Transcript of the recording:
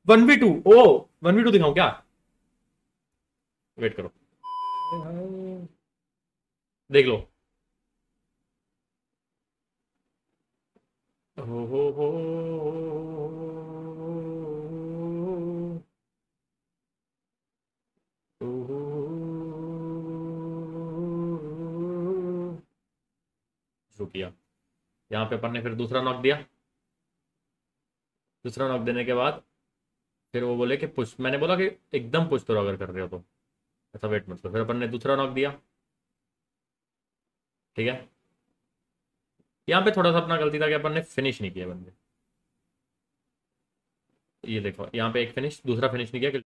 1v2। ओ 1v2 दिखाऊं क्या? Wait करो, देख लो। हो शुरू किया। यहाँ पे अपन ने फिर दूसरा नॉक दिया। दूसरा नॉक देने के बाद फिर वो बोले कि पुश, मैंने बोला कि एकदम पुश करो अगर कर रहे हो तो, ऐसा वेट मत करो। फिर अपन ने दूसरा नॉक दिया, ठीक है। यहाँ पे थोड़ा सा अपना गलती था कि अपन ने फिनिश नहीं किया बंदे। ये देखो यहाँ पे एक फिनिश, दूसरा फिनिश नहीं किया।